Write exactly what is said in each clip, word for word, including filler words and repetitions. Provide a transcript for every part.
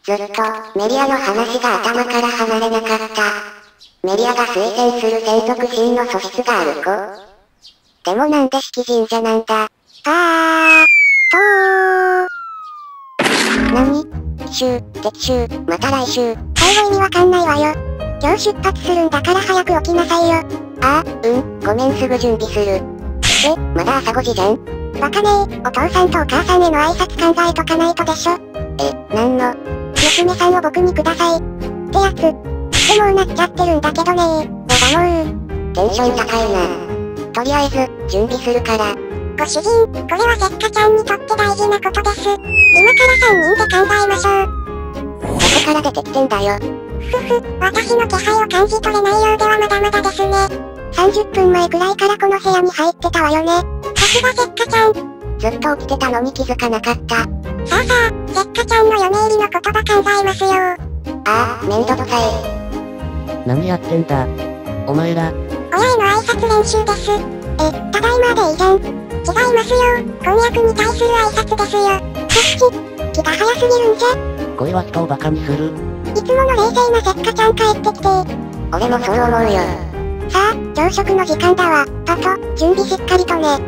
ずっと、メリアの話が頭から離れなかった。メリアが推薦する専属神の素質がある子。でもなんで式神社なんだ。あー、とー。なに？週、撤収、また来週。最後意味わかんないわよ。今日出発するんだから早く起きなさいよ。あー、うん、ごめんすぐ準備する。え、まだ朝ごじじゃん。バカねー、お父さんとお母さんへの挨拶考えとかないとでしょ。え、なんの？娘さんを僕にください。ってやつ。でもうなっちゃってるんだけどねー。やだもう。テンション高いな。とりあえず、準備するから。ご主人、これはせっかちゃんにとって大事なことです。今からさんにんで考えましょう。どこから出てきてんだよ。ふふ、私の気配を感じ取れないようではまだまだですね。さんじゅっぷんまえくらいからこの部屋に入ってたわよね。さすがせっかちゃん。ずっと起きてたのに気づかなかった。さあさあ、せっかちゃんの嫁入りの言葉考えますよ。ああ、めんどくさい。 何やってんだ。お前ら。 親への挨拶練習です。え、ただいまでいいじゃん。違いますよ。婚約に対する挨拶ですよ。そっち、気が早すぎるんじゃ。 恋は人をバカにする。 いつもの冷静なせっかちゃん帰ってきて。俺もそう思うよ。さあ、朝食の時間だわ。パト、準備しっかりとね。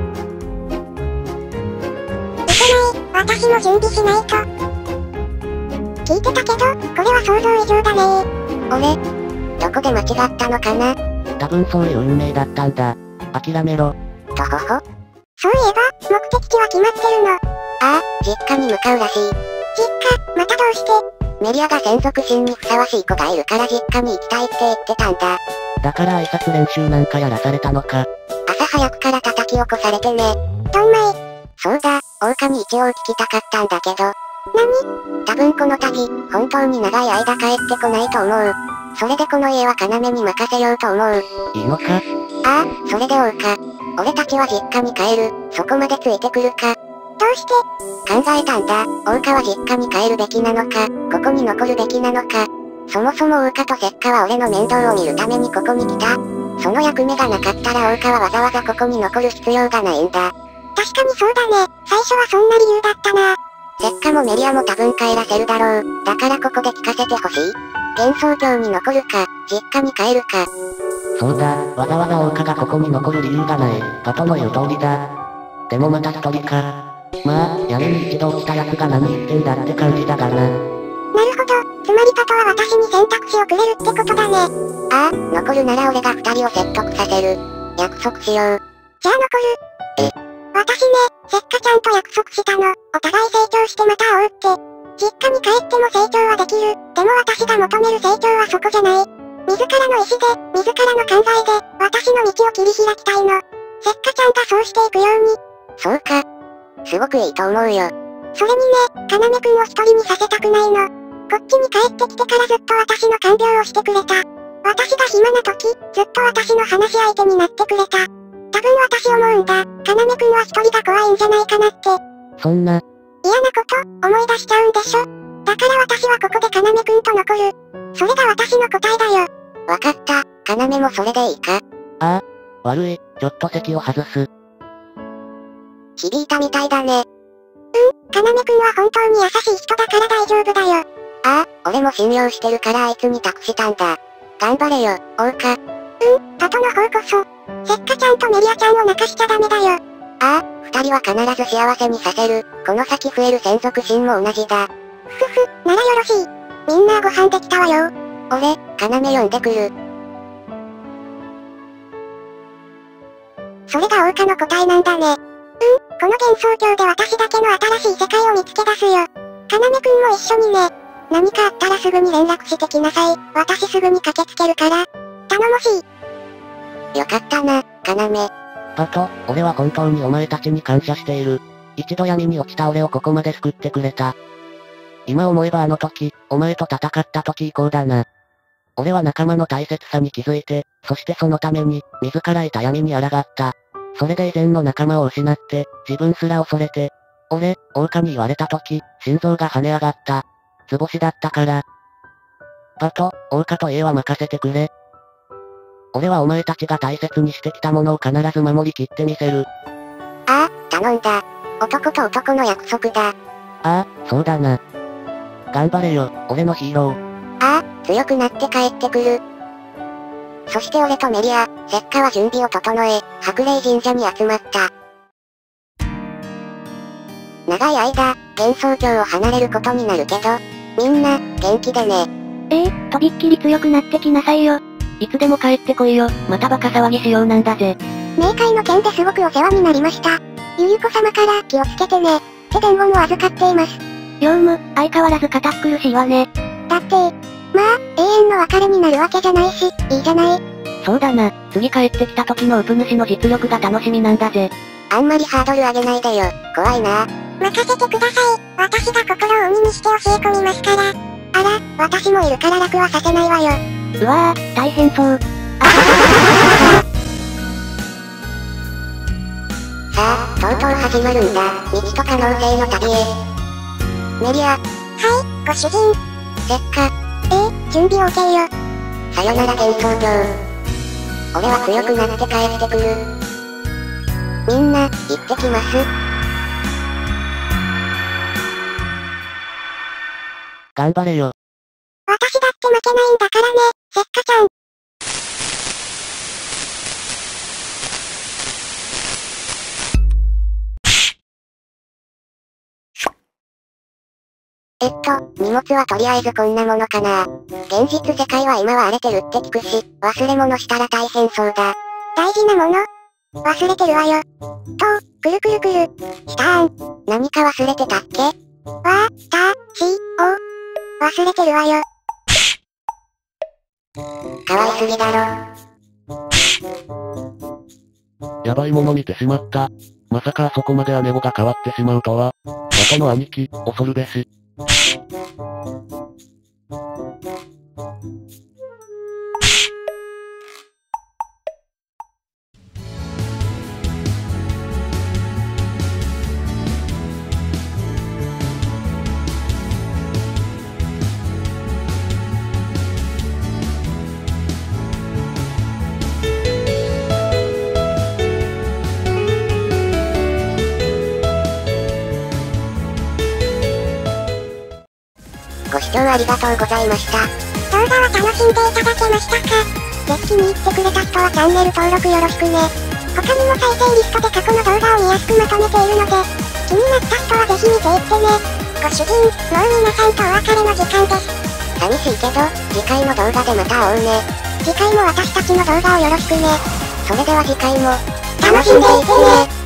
いけない、私も準備しないと。聞いてたけど、これは想像以上だねー。俺、どこで間違ったのかな？ 多分そういう運命だったんだ。諦めろ。 とほほ。そういえば、目的地は決まってるの。ああ、実家に向かうらしい。実家、またどうして？メリアが専属神にふさわしい子がいるから実家に行きたいって言ってたんだ。 だから挨拶練習なんかやらされたのか。 朝早くから叩き起こされてね。どんまい。そうだ、狼一応聞きたかったんだけど。なに？多分この度、本当に長い間帰ってこないと思う。それでこの家は要に任せようと思う。 いいのか？ ああ、それでおうか。俺たちは実家に帰る。そこまでついてくるか。どうして？考えたんだ。大花は実家に帰るべきなのか、ここに残るべきなのか。そもそも大花と石花は俺の面倒を見るためにここに来た。その役目がなかったら大花はわざわざここに残る必要がないんだ。確かにそうだね。最初はそんな理由だったな。石花もメリアも多分帰らせるだろう。だからここで聞かせてほしい。幻想郷に残るか、実家に帰るか。 そうだ、わざわざ大花がここに残る理由がない。パトの言う通りだ。でもまた一人か。まあ、屋根に一度来た奴が何言ってんだって感じだがな。なるほど、つまりパトは私に選択肢をくれるってことだね。ああ、残るなら俺が二人を説得させる。約束しよう。じゃあ残る。え？私ね、せっかちゃんと約束したの。お互い成長してまた会おうって。実家に帰っても成長はできる。でも私が求める成長はそこじゃない。自らの意志で、自らの考えで、私の道を切り開きたいの。せっかちゃんがそうしていくように。そうか。すごくいいと思うよ。それにね、かなめくんを一人にさせたくないの。こっちに帰ってきてからずっと私の看病をしてくれた。私が暇な時、ずっと私の話し相手になってくれた。多分私思うんだ。かなめくんは一人が怖いんじゃないかなって。 そんな。 嫌なこと、思い出しちゃうんでしょ。だから私はここでかなめくんと残る。それが私の答えだよ。わかった、かなめもそれでいいか。 ああ、悪い、ちょっと席を外す。 響いたみたいだね。うん、かなめくんは本当に優しい人だから大丈夫だよ。ああ、俺も信用してるからあいつに託したんだ。頑張れよ、大花。うん、パトの方こそ。せっかちゃんとメリアちゃんを泣かしちゃダメだよ。ああ、二人は必ず幸せにさせる。この先増える専属神も同じだ。ふふ、ならよろしい。みんなご飯できたわよ。俺、かなめ呼んでくる。それが大花の答えなんだね。うん、この幻想郷で私だけの新しい世界を見つけ出すよ。かなめくんも一緒にね。何かあったらすぐに連絡してきなさい。私すぐに駆けつけるから。頼もしい。よかったな、かなめ。 パト、俺は本当にお前たちに感謝している。一度闇に落ちた俺をここまで救ってくれた。今思えばあの時、お前と戦った時以降だな。俺は仲間の大切さに気づいて、そしてそのために、自らいた闇に抗った。それで以前の仲間を失って、自分すら恐れて。俺、大花に言われた時、心臓が跳ね上がった。図星だったから。パト、大花と家は任せてくれ。俺はお前たちが大切にしてきたものを必ず守りきってみせる。 ああ、頼んだ。男と男の約束だ。ああ、そうだな。 頑張れよ、俺のヒーロー。 ああ、強くなって帰ってくる。そして俺とメリア、セッカは準備を整え、白霊神社に集まった。長い間、幻想郷を離れることになるけど、みんな、元気でね。 ええ、とびっきり強くなってきなさいよ。 いつでも帰ってこいよ、またバカ騒ぎしようなんだぜ。 冥界の件ですごくお世話になりました。ゆゆこ様から気をつけてね、って伝言を預かっています。 ヨウム、相変わらず堅苦しいわね。 だって、まあ、永遠の別れになるわけじゃないし、いいじゃない。 そうだな、次帰ってきた時のウプ主の実力が楽しみなんだぜ。 あんまりハードル上げないでよ、怖いな。任せてください、私が心を鬼にして教え込みますから。あら、私もいるから楽はさせないわよ。 うわぁ、大変そう。 さあ、とうとう始まるんだ、未知と可能性の旅へ。メリア。はい、ご主人。セッカ。ええ、準備 オーケー よ。さよなら幻想郷。俺は強くなって帰ってくる。みんな、行ってきます。 頑張れよ。 私だって負けないんだからね、セッカちゃん。えっと、荷物はとりあえずこんなものかな。現実世界は今は荒れてるって聞くし、忘れ物したら大変そうだ。大事なもの忘れてるわよ。と、くるくるくる。したーん。何か忘れてたっけ？わー、た、し、お。忘れてるわよ。かわいすぎだろ。 やばいもの見てしまった。まさかあそこまで姉子が変わってしまうとは。バカの兄貴、恐るべし。 ご視聴ありがとうございました。動画は楽しんでいただけましたか？ぜひ気に入ってくれた人はチャンネル登録よろしくね。他にも再生リストで過去の動画を見やすくまとめているので、気になった人はぜひ見ていってね。ご主人、もう皆さんとお別れの時間です。寂しいけど、次回の動画でまた会おうね。次回も私たちの動画をよろしくね。それでは次回も、楽しんでいってね。